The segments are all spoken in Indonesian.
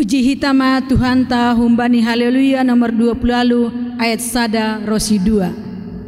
Puji hitama Tuhan ta humbani haleluya nomor 20 lalu ayat sada rosi 2.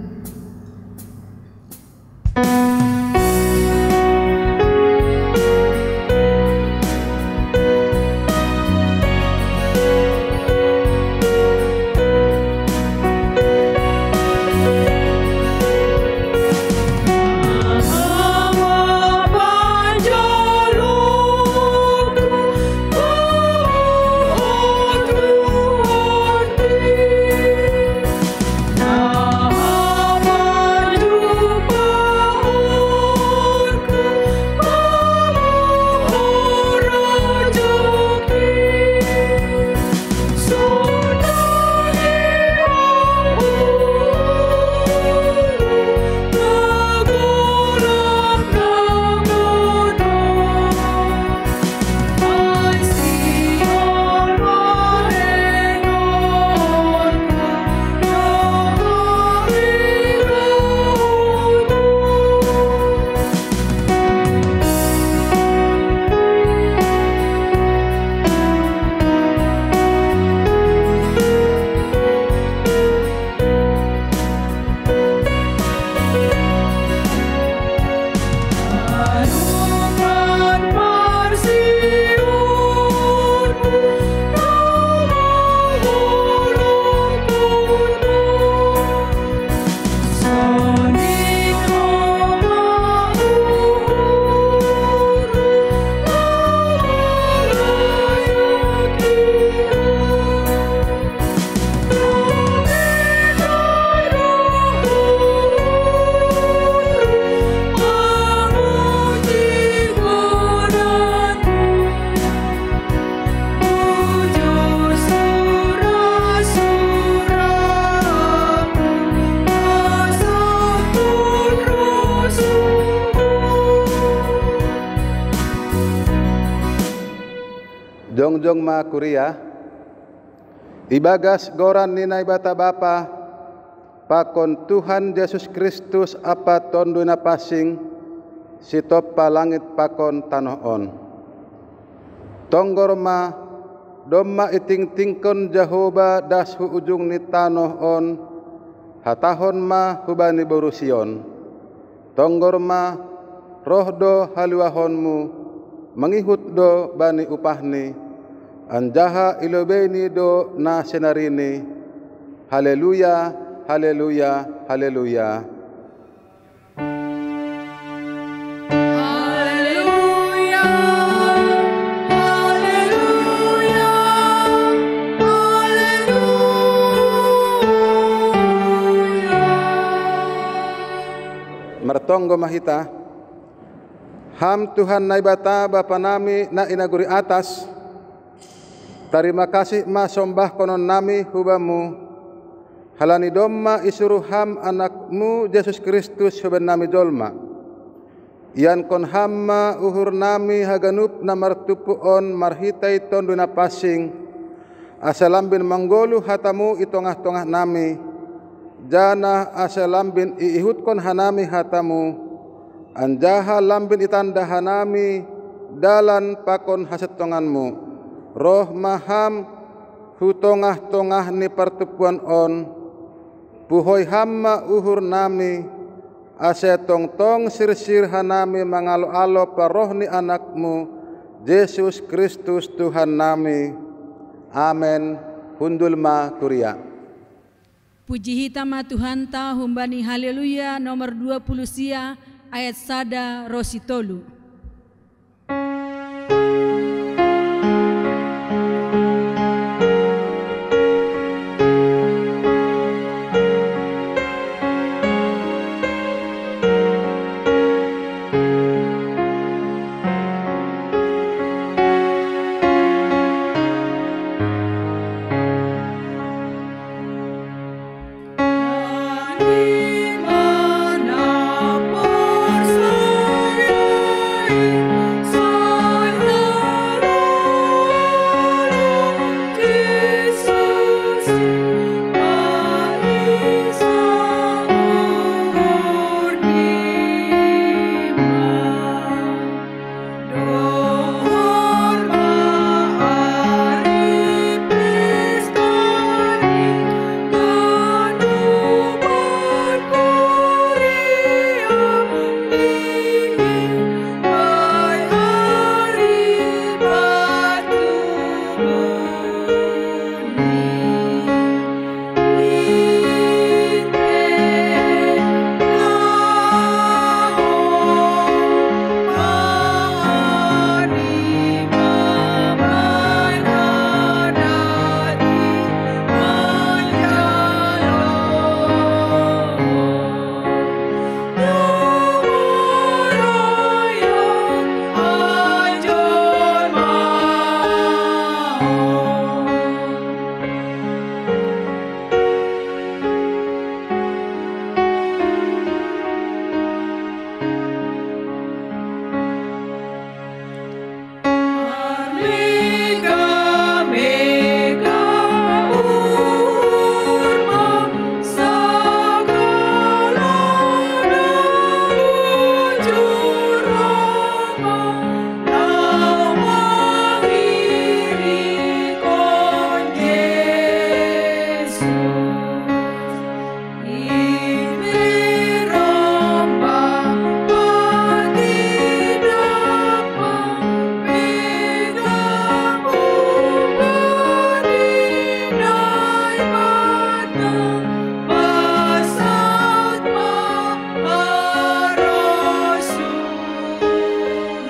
Jongjong ma kuria ibagas goran ninai bata bapa pakon Tuhan Yesus Kristus apa tonduna pasing sitopa langit pakon tanoh on tonggor ma domma iting tingkon Jehovah dashu ujung ni tanoh on hatahon ma hubani borusion tonggor ma roh do haluahonmu mengihut do bani upahni anjaha ilobeni do na senarini. Haleluya, haleluya, haleluya. Haleluya, haleluya, haleluya. Mertonggo mahita ham Tuhan naibata Bapa nami na inaguri atas. Terima kasih ma sombah konon nami hubamu halani domma isuruh ham anakmu Yesus Kristus huban nami jolma ian kon hamma uhur nami haganup na martupuon marhitai tonduna pasing asalambin manggolu hatamu itongah-tongah nami jana asalambin iihut kon hanami hatamu anjaha lambin itanda hanami dalan pakon hasetonganmu roh maham hutongah-tongah ni pertupuan on puhoy hamma uhur nami ase tong-tong sir-sir hanami mangalo-alo paroh ni anakmu Yesus Kristus Tuhan nami. Amen. Hundul ma kuria. Puji hitama Tuhan ta humbani haleluya nomor 20 sia ayat sada rosi tolu.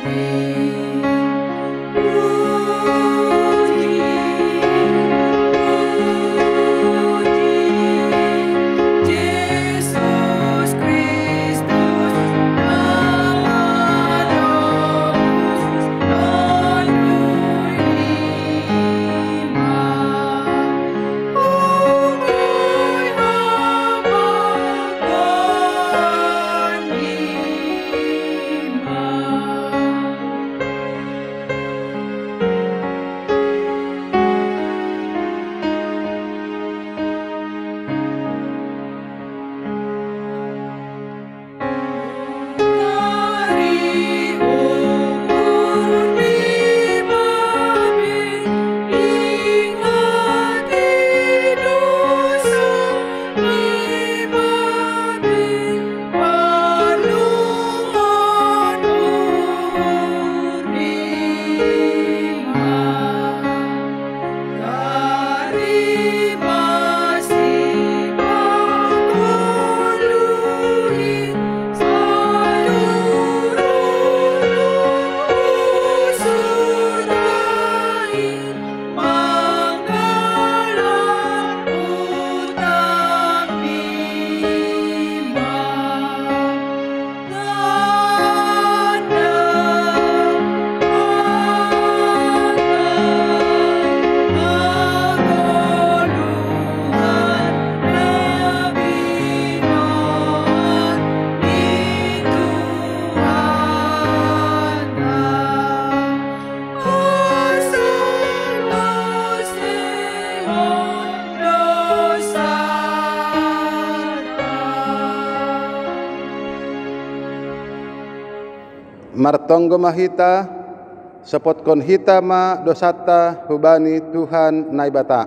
Martonggo mahita sepotkon hitama dosata hubani Tuhan naibata.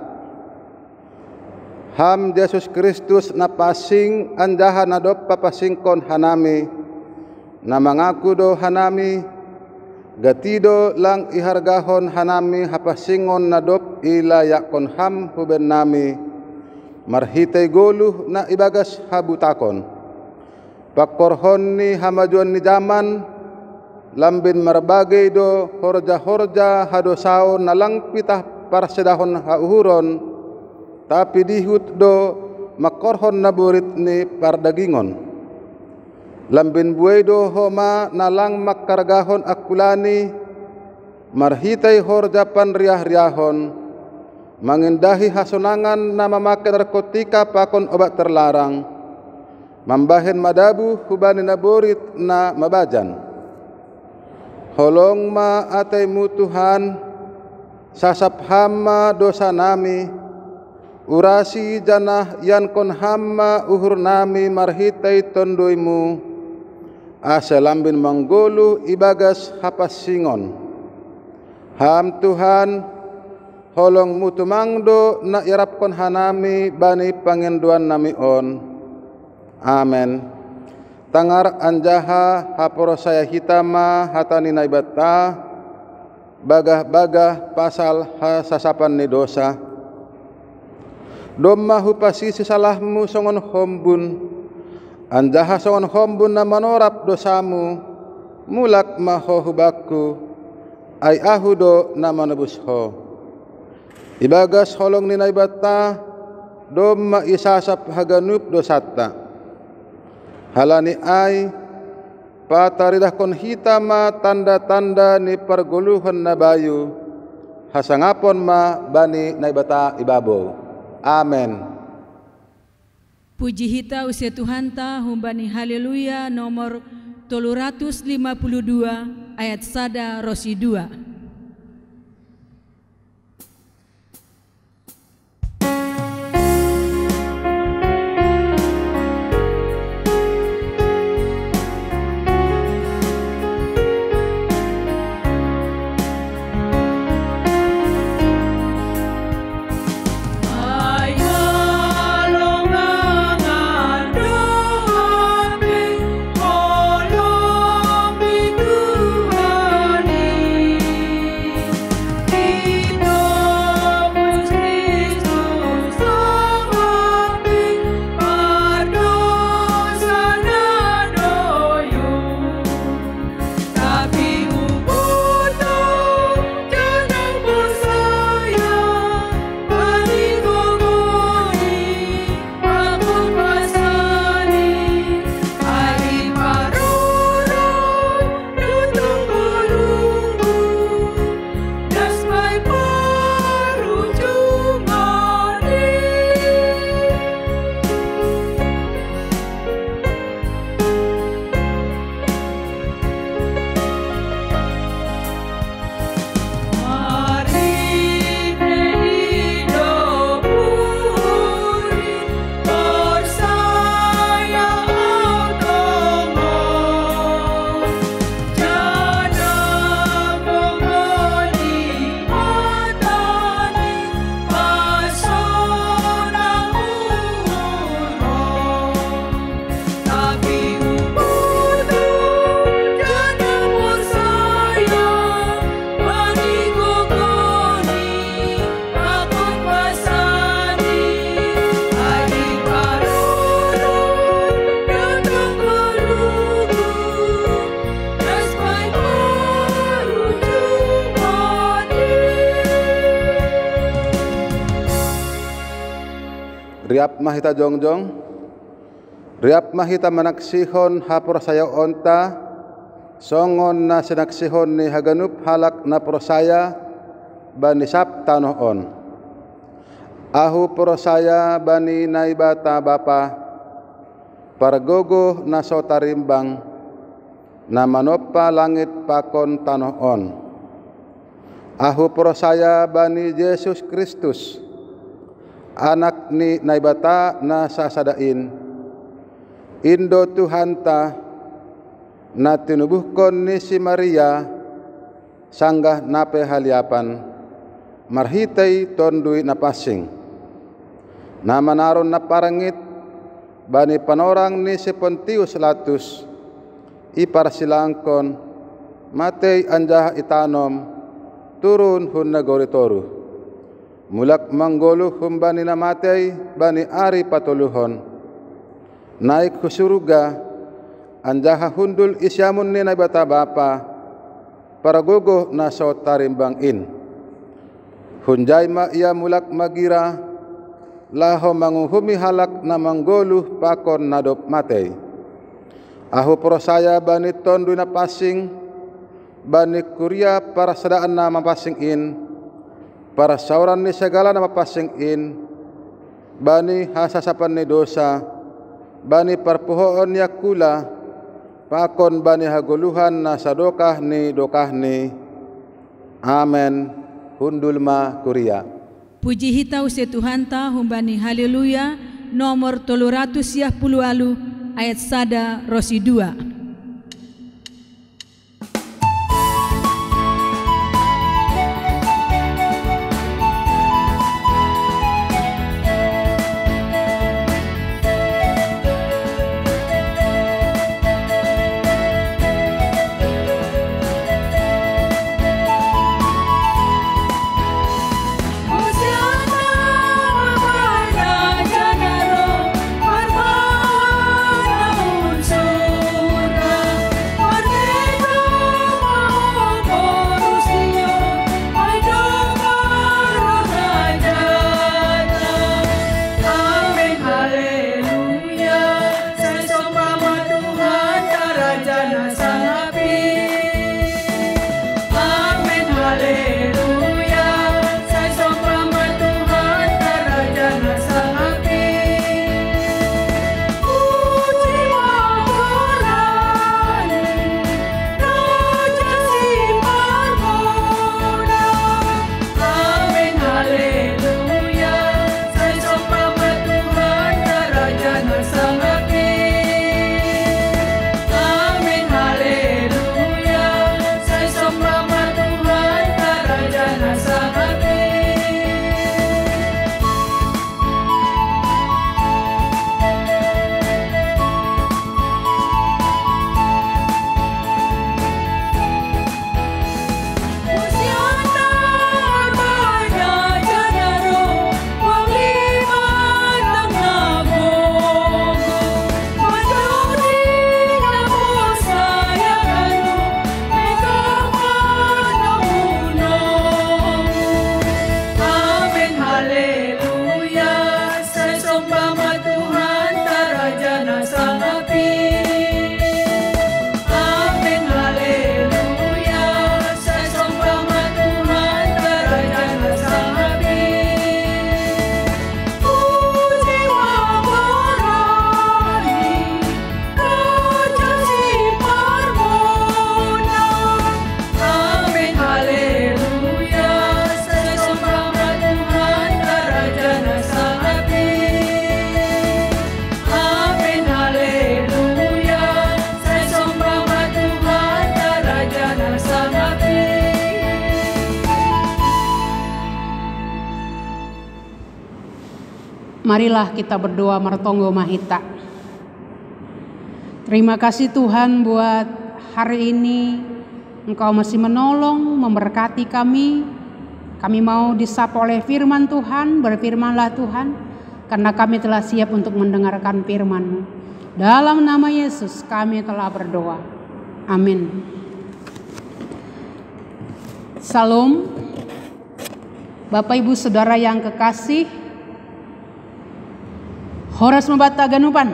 Ham Yesus Kristus na pasing anjaha nadop papasingkon hanami na mangaku do hanami gatido lang ihargahon hanami hapasingon nadop ila yakon ham huben nami marhitay goluh na ibagas habutakon pakorhon ni hamajuan ni zaman lambin marbagay do horja-horja hadosao nalang pitah parsedahon hauhuron tapi dihut do makorhon naburit ni pardagingon lambin buay do homa nalang makargahon akulani marhitay horja panriah-riahon mangindahi hasonangan na mamakai narkotika pakon obat terlarang mambahin madabu hubani naburit na mabajan. Holong ma ataymu Tuhan, sasap hama dosa nami, urasi janah yan kon hama uhur nami marhitay tondoymu, asalambin manggulu ibagas hapasingon. Ham Tuhan, holong mu tumangdo na irap kon hanami bani panginduan nami on. Amen. Tangar anjaha haporo saya hitama hatani naibata bagah-bagah pasal hasasapan ni dosa domma hupasi sisalahmu songon hombun anjaha songon hombun na manorap dosamu mulak maho hubaku ay ahudo na manebus ho ibagas holong ni naibata domma isasap haganup dosata halani ay pataridah kon hitama tanda-tanda ni perguluhan na bayu hasangapon ma bani naibata ibabaw. Amen. Puji hita usia Tuhan ta humbani haleluya nomor 352 ayat sada rosi 2. Tuhan riap mahita jongjong, riap mahita manaksihon haprosaya onta, songon na sinaksihon ni haganup halak na prosaya bani sabtanoh on. Ahu prosaya bani naibata bapa, pargogo na sotarimbang, na manopa langit pakon tanoh on. Ahu prosaya bani Yesus Kristus, anak ni naibata na sasadain, Indo Tuhanta na tinubuhkon ni si Maria sanggah nape haliapan, marhitay tondui na pasing, na manaron na parangit bani panorang ni si Pontius Latus, iparsilangkon matay anjah itanom turun hun nagoritoru, mulak manggolo hum bani namatay bani ari patuluhon, naik ke surga anjaha hundul isyamun ni naibata bapa, para gogo na sotarimbang in, hunjay ma ia mulak magira, laho manguhumi halak na manggolo pakon nadop matay. Ahu prosaya bani tondu na pasing, bani kuria para sadaan na mapasing in, para sauran ni segala na mapasing in, bani hasasapan ni dosa, bani parpuhoon yakula, pakon bani haguluhan na sadokah ni dokah ni. Amen. Hundulma kuria. Puji hitau se Tuhanta humbani haleluya nomor 310 ayat sada rosi 2. Marilah kita berdoa martonggo mahita. Terima kasih Tuhan buat hari ini Engkau masih menolong, memberkati kami. Kami mau disapa oleh firman Tuhan, berfirmanlah Tuhan, karena kami telah siap untuk mendengarkan firman-Mu. Dalam nama Yesus kami telah berdoa. Amin. Salam. Bapak Ibu Saudara yang kekasih, Horas membata ganupan.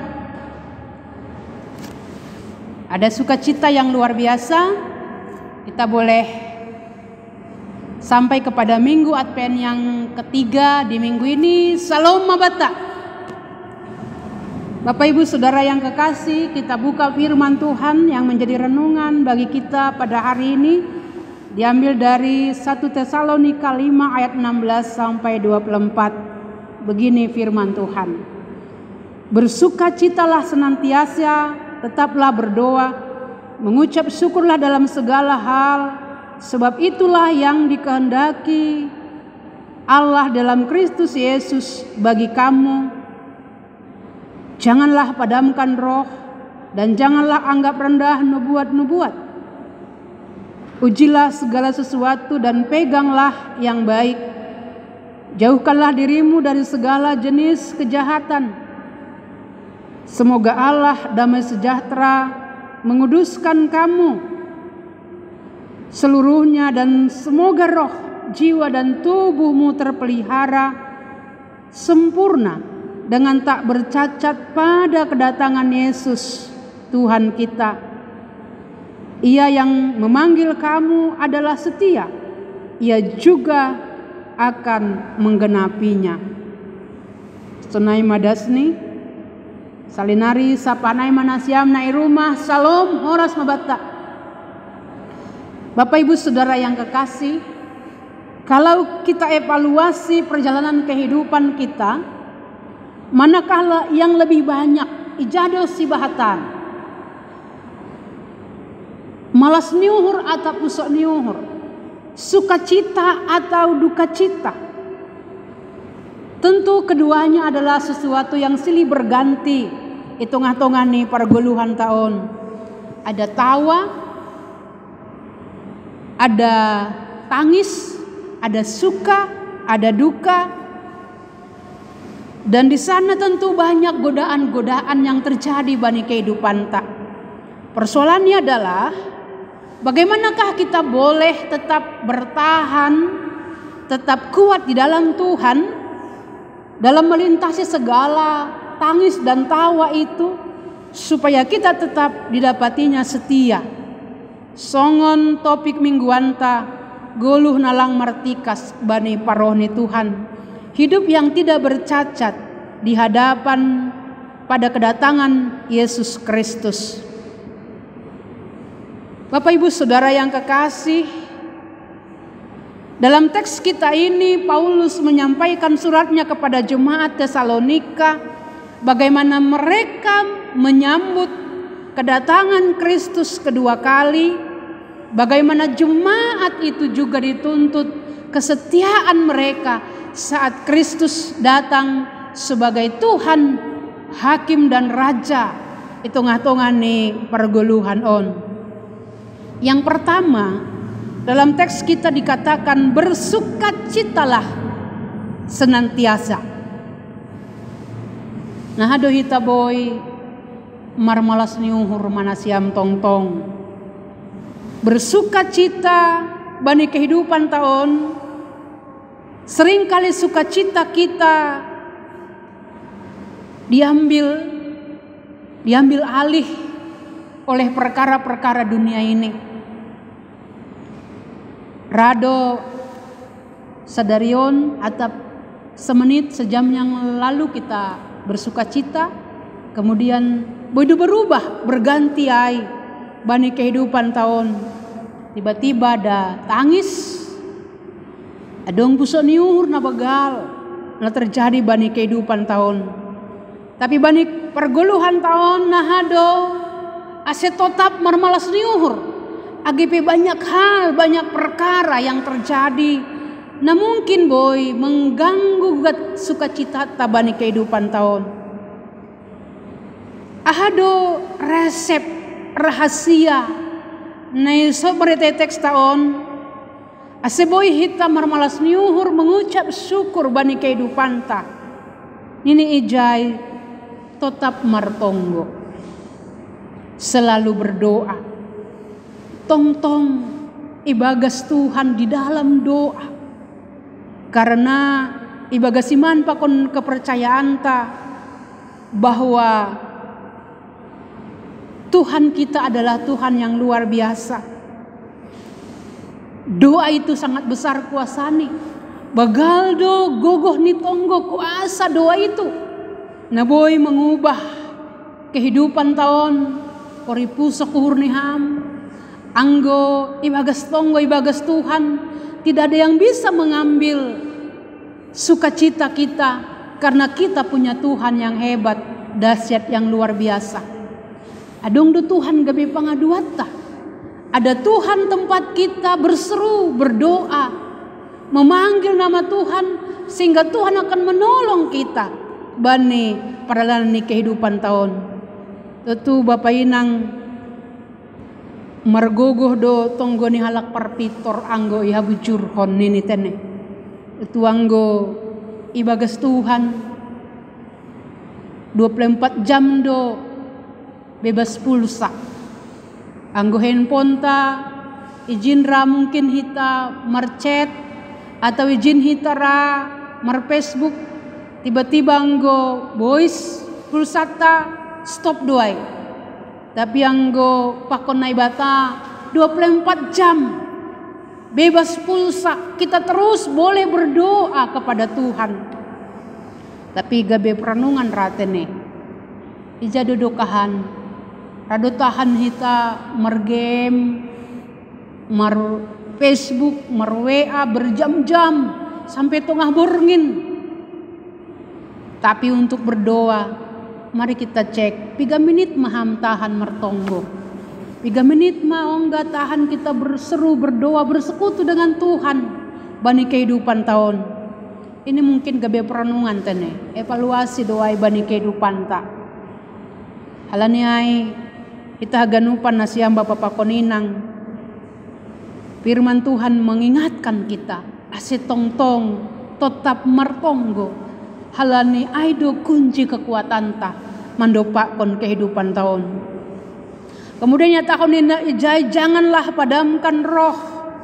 Ada sukacita yang luar biasa. Kita boleh sampai kepada minggu Advent yang ketiga di minggu ini. Salam mabata. Bapak Ibu Saudara yang kekasih, kita buka firman Tuhan yang menjadi renungan bagi kita pada hari ini. Diambil dari 1 Tesalonika 5 ayat 16 sampai 24. Begini firman Tuhan. Bersukacitalah senantiasa, tetaplah berdoa, mengucap syukurlah dalam segala hal, sebab itulah yang dikehendaki Allah dalam Kristus Yesus bagi kamu. Janganlah padamkan roh, dan janganlah anggap rendah nubuat-nubuat. Ujilah segala sesuatu dan peganglah yang baik. Jauhkanlah dirimu dari segala jenis kejahatan. Semoga Allah damai sejahtera menguduskan kamu seluruhnya, dan semoga roh, jiwa dan tubuhmu terpelihara sempurna dengan tak bercacat pada kedatangan Yesus Tuhan kita. Ia yang memanggil kamu adalah setia, ia juga akan menggenapinya. Sunai madasni salinari sapanai manasiam nai rumah salom horas mabata. Bapak Ibu Saudara yang kekasih, kalau kita evaluasi perjalanan kehidupan kita, manakah yang lebih banyak ijado sibahatan, malas niuhur atau pusok niuhur, sukacita atau duka cita? Tentu keduanya adalah sesuatu yang silih berganti. Hitung-hitungan nih perguluhan tahun. Ada tawa, ada tangis, ada suka, ada duka. Dan di sana tentu banyak godaan-godaan yang terjadi bagi kehidupan tak. Persoalannya adalah bagaimanakah kita boleh tetap bertahan, tetap kuat di dalam Tuhan, dalam melintasi segala tangis dan tawa itu, supaya kita tetap didapatinya setia. Songon topik mingguanta goluh nalang martikas bani parohni Tuhan, hidup yang tidak bercacat di hadapan pada kedatangan Yesus Kristus. Bapak Ibu Saudara yang kekasih, dalam teks kita ini Paulus menyampaikan suratnya kepada jemaat Tesalonika, bagaimana mereka menyambut kedatangan Kristus kedua kali, bagaimana jemaat itu juga dituntut kesetiaan mereka saat Kristus datang sebagai Tuhan, Hakim dan Raja. Hitung-hitungan nih perguluhan on. Yang pertama, dalam teks kita dikatakan bersukacitalah senantiasa. Nah aduh hita boy marmalas niuhur manasiam tong-tong. Bersukacita bani kehidupan tahun. Seringkali sukacita kita diambil alih oleh perkara-perkara dunia ini. Rado sadarion atau semenit sejam yang lalu kita bersukacita, kemudian begitu berubah berganti ai bani kehidupan tahun. Tiba-tiba ada tangis, adong pusok niuhur na begal na terjadi bani kehidupan tahun. Tapi bani perguluhan tahun nahado ase tetap marmalas niuhur. AGP banyak hal, banyak perkara yang terjadi. Nah mungkin boy mengganggu sukacita tabani kehidupan tahun. Ahado resep rahasia Nay sobrete teks tahun aseboy hita marmalas niuhur mengucap syukur bani kehidupan ta. Nini ijai tetap martonggo, selalu berdoa, tong-tong ibagas Tuhan di dalam doa, karena ibagas iman pakon kepercayaan ta bahwa Tuhan kita adalah Tuhan yang luar biasa. Doa itu sangat besar kuasani. Bagaldo gogoh ni tonggo kuasa doa itu. Naboy mengubah kehidupan tahun poripuso kuhurniham. Anggo ibagas tonggo ibagas Tuhan. Tidak ada yang bisa mengambil sukacita kita karena kita punya Tuhan yang hebat, dahsyat, yang luar biasa. Adong do Tuhan gabe pangaduata. Ada Tuhan tempat kita berseru, berdoa, memanggil nama Tuhan sehingga Tuhan akan menolong kita bani perjalanan kehidupan tahun. Tentu Bapak Inang margogoh do tonggo ni halak parpitor anggo iha bujur hon nini tene. Itu anggo ibagas Tuhan 24 jam do bebas pulsa. Anggo handphone ta izin ra mungkin hita merchat atau izin hita ra mer Facebook, tiba-tiba anggo voice pulsa ta stop doai. Tapi anggo pakon naibata 24 jam bebas pulsa, kita terus boleh berdoa kepada Tuhan. Tapi gabe perenungan ratene ija dodokahan rado tahan hita mergame, mer Facebook, mer WA berjam-jam sampai tengah borngin. Tapi untuk berdoa, mari kita cek 3 menit maham tahan mertonggo. 3 menit mau enggak tahan kita berseru, berdoa, bersekutu dengan Tuhan bani kehidupan tahun. Ini mungkin gabe perenungan tene, evaluasi doa bani kehidupan ta. Halani ai kita ganupan nasiam Bapak Pakoninang. Firman Tuhan mengingatkan kita, ase tong-tong tetap mertonggo. Halani aido kunci kekuatan ta mandopakon kehidupan tahun. Kemudian ya tahun ini janganlah padamkan roh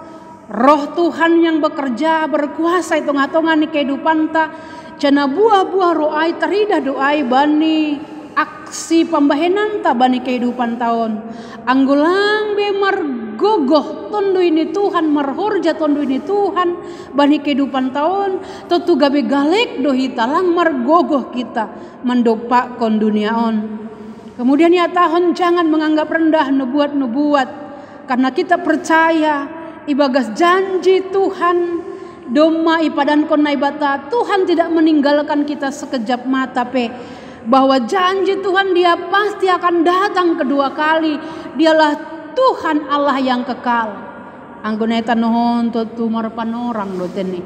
Tuhan yang bekerja berkuasa itu ngatongan di kehidupan ta. Jana buah-buah roai terida doai bani aksi pembahenan ta bani kehidupan tahun. Anggulang be margogoh tondo ini Tuhan, marhorja tondo ini Tuhan bani kehidupan tahun. Tentu gabe galek dohi talang margogoh kita mendopakon dunia on. Kemudian ya tahun jangan menganggap rendah nubuat-nubuat, karena kita percaya ibagas janji Tuhan doma ipadan kon naibata Tuhan tidak meninggalkan kita sekejap mata pe. Bahwa janji Tuhan dia pasti akan datang kedua kali. Dialah Tuhan Allah yang kekal. Anggoneta nohon tu marpanorang do teni.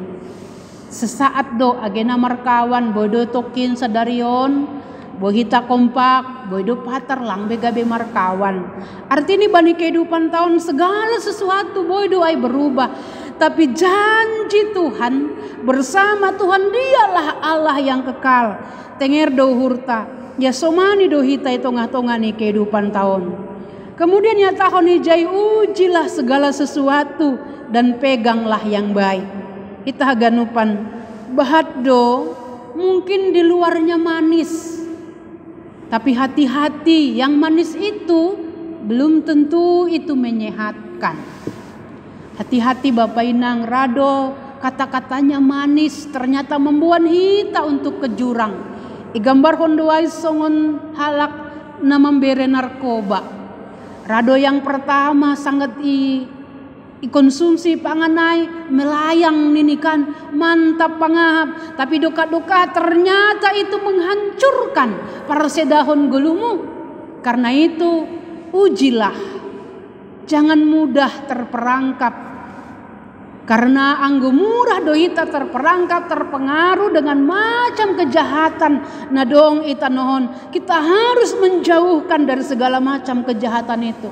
Sesaat do agena markawan bodo tokin sadarion, bohita kompak, bodo patar lang begabe markawan. Artinya bani kehidupan tahun segala sesuatu bodo ay berubah. Tapi janji Tuhan bersama Tuhan dialah Allah yang kekal. Tenger do hurta ya somani do hita tongah-tongah ni kehidupan tahun. Kemudian ya tahun ijai ujilah segala sesuatu dan peganglah yang baik. Kita ganupan bahat do mungkin di luarnya manis, tapi hati-hati yang manis itu belum tentu itu menyehatkan. Hati-hati Bapak Inang, rado kata-katanya manis ternyata membuat hita untuk ke jurang. Igambar hondoai songon halak na membere narkoba. Rado yang pertama sangat ikonsumsi panganai melayang ninikan mantap pangahap. Tapi doka-doka ternyata itu menghancurkan parsedahon gulumu. Karena itu ujilah, jangan mudah terperangkap. Karena anggo murah dohita terperangkap, terpengaruh dengan macam kejahatan. Nadong ita nohon, kita harus menjauhkan dari segala macam kejahatan itu.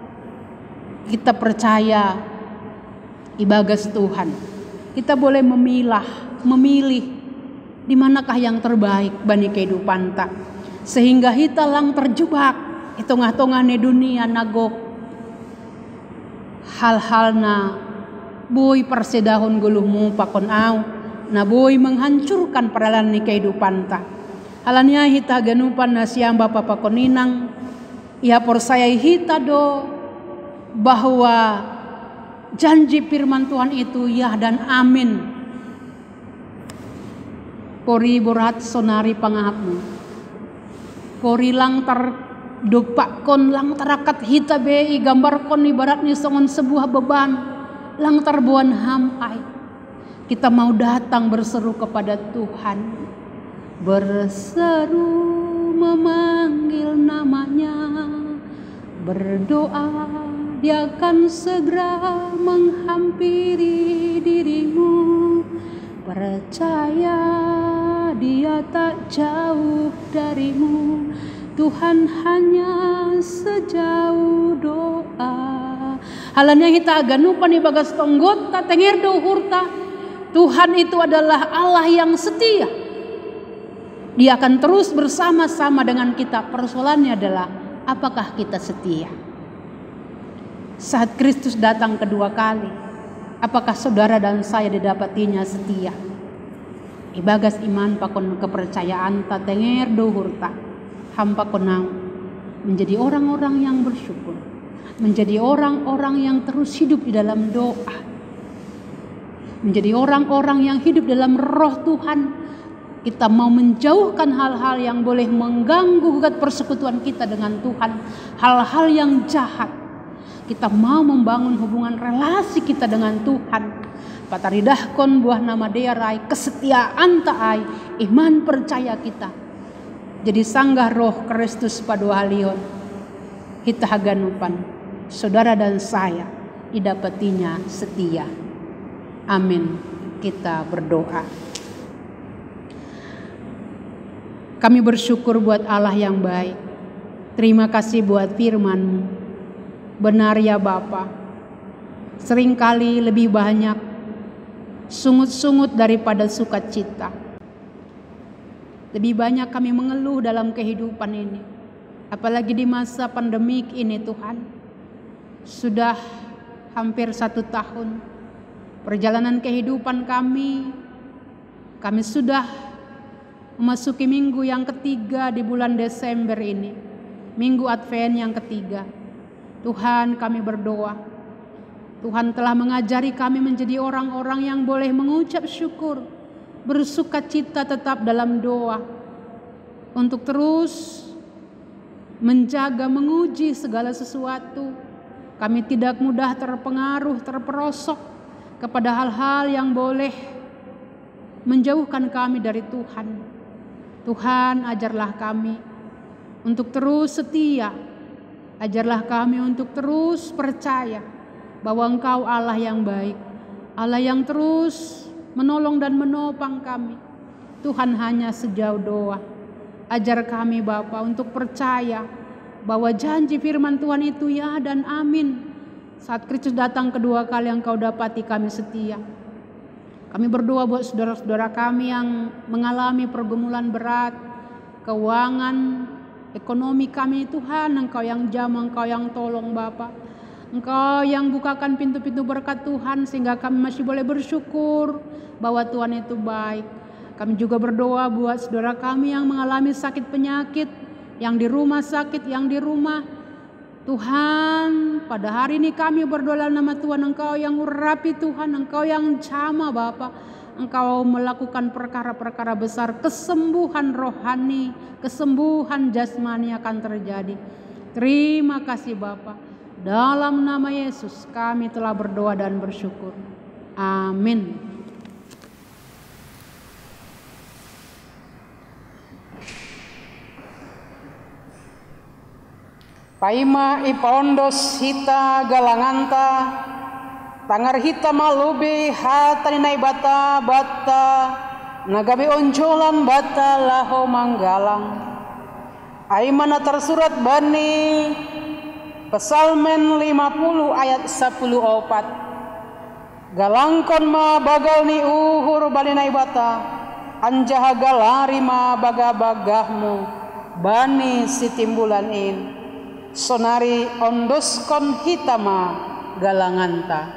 Kita percaya ibagas Tuhan. Kita boleh memilih di manakah yang terbaik bani kehidupan tak. Sehingga hita lang terjebak itongah-tongah ne dunia nagok hal-hal na boy persedahon guluhmu pakon au na boy menghancurkan perjalanan kehidupan ta. Halanya hita ganupan na siyang Bapa pakoninang ia percaya hita do bahwa janji firman Tuhan itu ya dan amin. Pori borat sonari pangahapmu. Pori lang tar dukpak kon lang tarakat hita be gambar kon ibarat ni songon sebuah beban lang tarbuan hampai. Kita mau datang berseru kepada Tuhan. Berseru memanggil namanya, berdoa dia akan segera menghampiri dirimu. Percaya dia tak jauh darimu, Tuhan hanya sejauh doa. Halanya hita ganupan ibagas tonggot ta tenger do hurta. Tuhan itu adalah Allah yang setia. Dia akan terus bersama-sama dengan kita. Persoalannya adalah apakah kita setia? Saat Kristus datang kedua kali, apakah saudara dan saya didapatinya setia? Ibagas iman pakon kepercayaan ta tenger dohurta. Hampa konang menjadi orang-orang yang bersyukur, menjadi orang-orang yang terus hidup di dalam doa, menjadi orang-orang yang hidup dalam roh Tuhan. Kita mau menjauhkan hal-hal yang boleh mengganggu gugat persekutuan kita dengan Tuhan, hal-hal yang jahat. Kita mau membangun hubungan relasi kita dengan Tuhan. Pataridahkon buah nama dia rai kesetiaan taai iman percaya kita. Jadi sanggah roh Kristus padua halion hita haganupan saudara dan saya didapatinya setia. Amin. Kita berdoa. Kami bersyukur buat Allah yang baik. Terima kasih buat firman-Mu. Benar ya Bapa. Seringkali lebih banyak sungut-sungut daripada sukacita. Lebih banyak kami mengeluh dalam kehidupan ini. Apalagi di masa pandemik ini Tuhan. Sudah hampir 1 tahun. Perjalanan kehidupan kami sudah memasuki minggu yang ketiga di bulan Desember ini. Minggu Advent yang ketiga. Tuhan, kami berdoa. Tuhan telah mengajari kami menjadi orang-orang yang boleh mengucap syukur, bersukacita tetap dalam doa, untuk terus menjaga, menguji segala sesuatu. Kami tidak mudah terpengaruh, terperosok kepada hal-hal yang boleh menjauhkan kami dari Tuhan. Tuhan, ajarlah kami untuk terus setia. Ajarlah kami untuk terus percaya bahwa Engkau Allah yang baik, Allah yang terus menolong dan menopang kami. Tuhan hanya sejauh doa. Ajar kami Bapa untuk percaya bahwa janji firman Tuhan itu ya dan amin. Saat Kristus datang kedua kali Engkau dapati kami setia. Kami berdoa buat saudara-saudara kami yang mengalami pergumulan berat, keuangan, ekonomi kami Tuhan, Engkau yang jamah, Engkau yang tolong Bapa. Engkau yang bukakan pintu-pintu berkat Tuhan sehingga kami masih boleh bersyukur bahwa Tuhan itu baik. Kami juga berdoa buat saudara kami yang mengalami sakit penyakit, yang di rumah sakit, yang di rumah. Tuhan, pada hari ini kami berdoa nama Tuhan, Engkau yang urapi Tuhan, Engkau yang jamah Bapa. Engkau melakukan perkara-perkara besar, kesembuhan rohani, kesembuhan jasmani akan terjadi. Terima kasih Bapa. Dalam nama Yesus kami telah berdoa dan bersyukur. Amin. Paima ipaondos hita galanganta tangar hita malubi hataninai bata nagabe onjolan bata laho manggalang. Aimana tersurat bani Pesalmen 50 ayat 14. Galangkon ma bagal ni uhur balinai bata anjaha galari ma baga-bagahmu bani sitimbulan in. Sonari ondoskon hitama galanganta.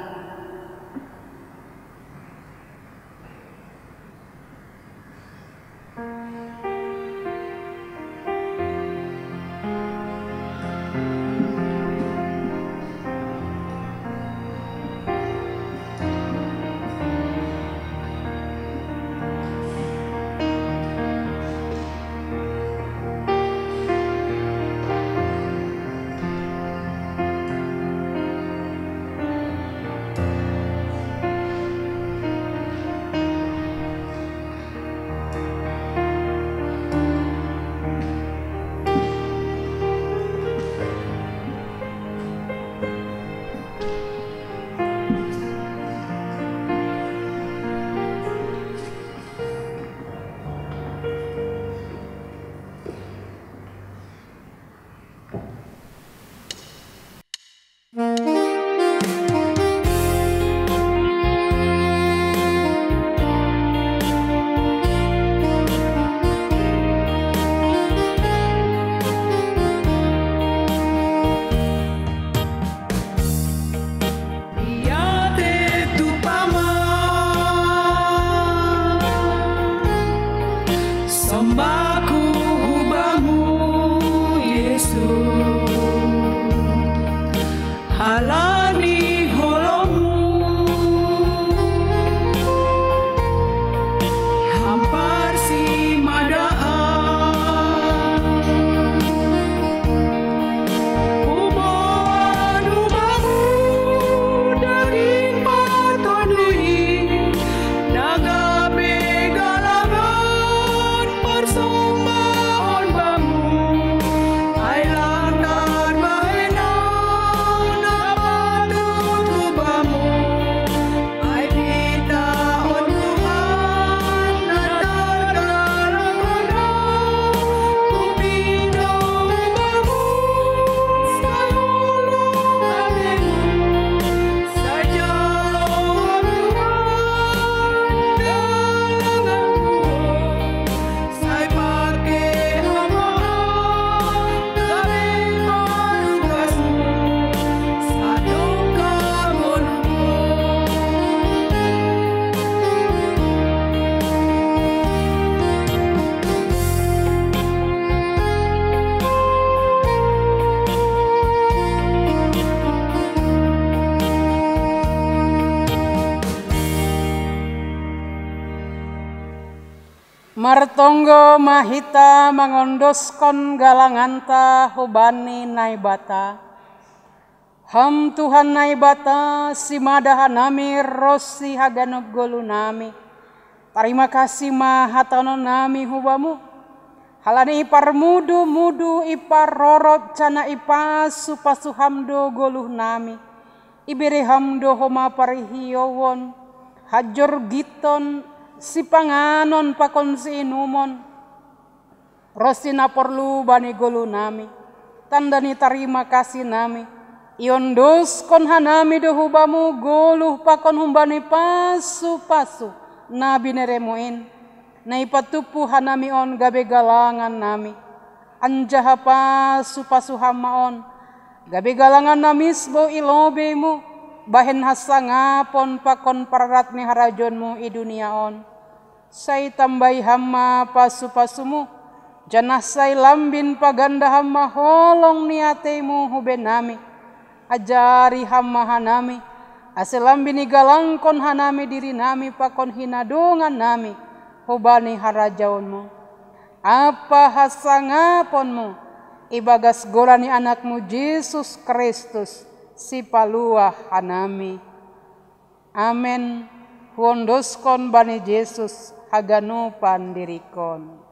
Martonggo mahita mangondoskon galanganta hubani naibata. Ham Tuhan naibata simadahanami rosi haganok golu nami. Terima kasih mahatono nami hubamu. Halani ipar mudu ipar rorot cana ipasu pasuhamdo goluh nami. Ibere hamdo homa parihiyowon. Hajor giton si panganon pakon si inumon. Rosina perlu bani golu nami. Tandani terima kasih nami. Iondos kon hanami dohubamu goluh pakon humbani pasu nabi neremuin. Na ipatupu hanami on gabe galangan nami. Anjaha pasu hamaon. Gabe galangan namisbo ilobemu. Bahen hasangapon pakon parat ni harajonmu i duniaon. Say tambai hama pasu-pasumu. Janah say lambin paganda hama holong niatemu huben nami. Ajari hama hanami. Ase lambin igalangkon hanami diri nami pakon hinadungan nami. Hubani harajaonmu. Apa hasangaponmu. Ibagas golani anakmu Yesus Kristus. Si paluah hanami. Amen. Huondoskon bani Yesus. Haganu pandirikon.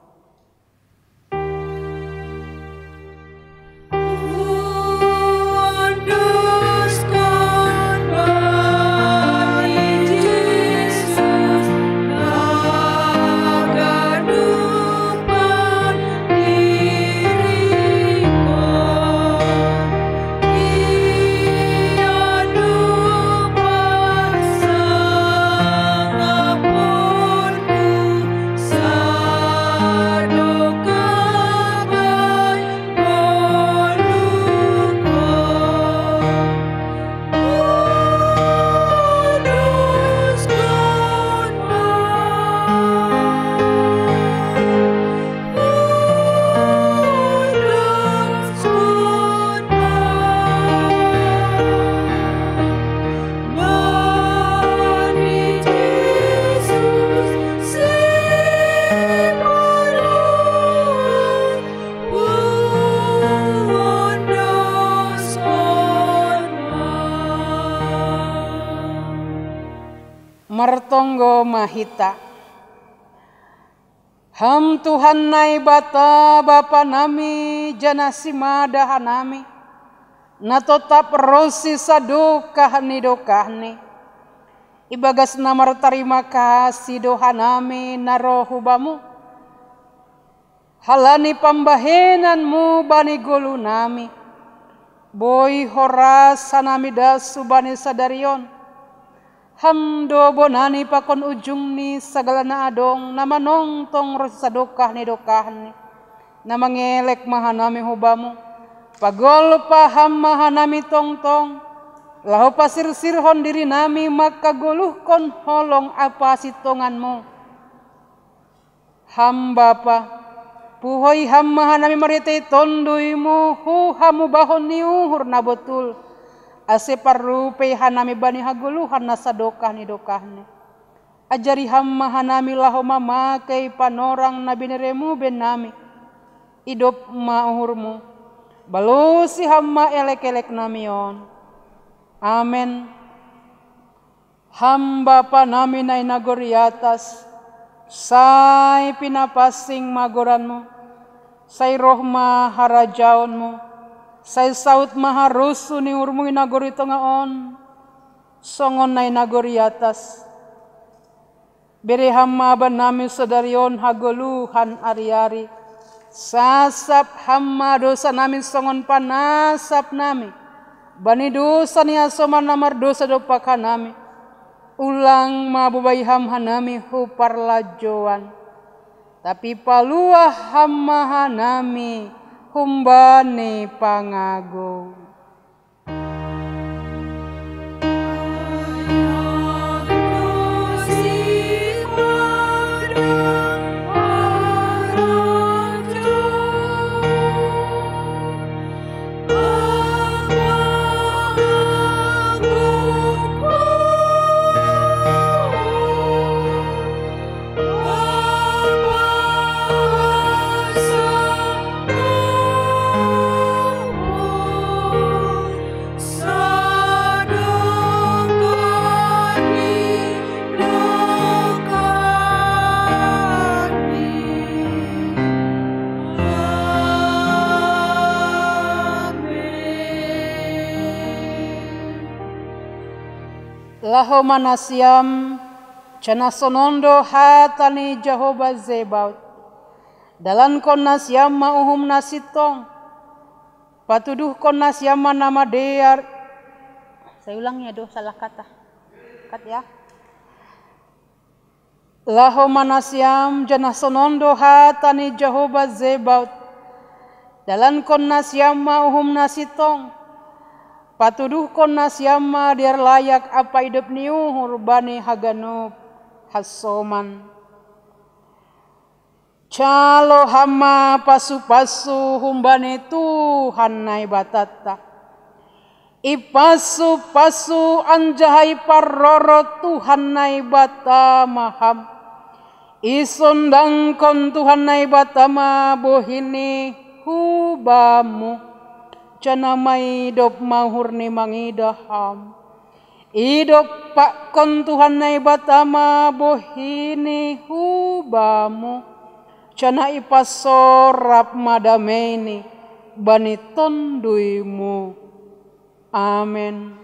Martonggo mahita. Ham Tuhan naibata Bapa nami janasi madahanami. Na tetap rosi sadokahni dokahni. Ibagas namar terima kasih dohanami narohubamu. Halani pambahenanmu bani golu nami. Boy horas sanami dasu bani sadarion. Hamdo bonani pakon ujung ni segala na adong nama nongtong rosa dokah ni nama ngelek mahanami hubamu pagol paham mahanami tongtong lahu pasir-sirhon diri nami maka goluh kon holong apa sitonganmu ham Bapa puhoi ham mahanami marite tonduimu hu hamu bahon niuhur na betul. Ase parupe hanami bani haguluhan na sadokah ni dokahni. Ajari hamma hanami lahoma makai panorang na bineremu benami. Idop mauhurmu. Balusi hamma elek-elek namion. Amen. Hamba pa nami na inagori atas. Say pinapasing magoranmu. Say rohma harajaonmu. Say saut maharusu ni urmu inagori tongaon. Songon na inagori atas. Beri hamma ban nami sadarion hagoluhan ari-ari. Sasap hamma dosa nami songon panasap nami. Bani dosa ni asoman namar dosa dopaka nami. Ulang mabubay hamha nami hupar lajoan. Tapi paluah hamma nami. Humbani pangagung. Oh Lahoma nasyam cana sonondo hatani Jehovah Zebaut. Dalan kon nasyam mauhum nasitong. Patuduh kon nasyam nama dear. Saya ulang ya, salah kata. Kat ya. Lahoma nasyam jana sonondo hatani Jehovah Zebaut. Dalan kon nasyam mauhum nasitong. Patuduh kon nasyama diar layak apa hidup niu hurbani haganub hasoman. Calo hama pasu-pasu humbani Tuhan nai batata. Ipasu-pasu anjahai parroro Tuhan nai batamaham. Isundang kon Tuhan nai batama bohini hubamu. Cana mai idop mahurni mangidaham. Idop pak kon Tuhan nai batama bohini hubamu. Cana ipasorap madameni bani tonduimu. Amen.